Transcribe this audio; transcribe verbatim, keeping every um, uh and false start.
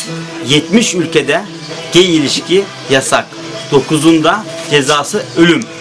yetmiş ülkede gay ilişki yasak. dokuzunda cezası ölüm.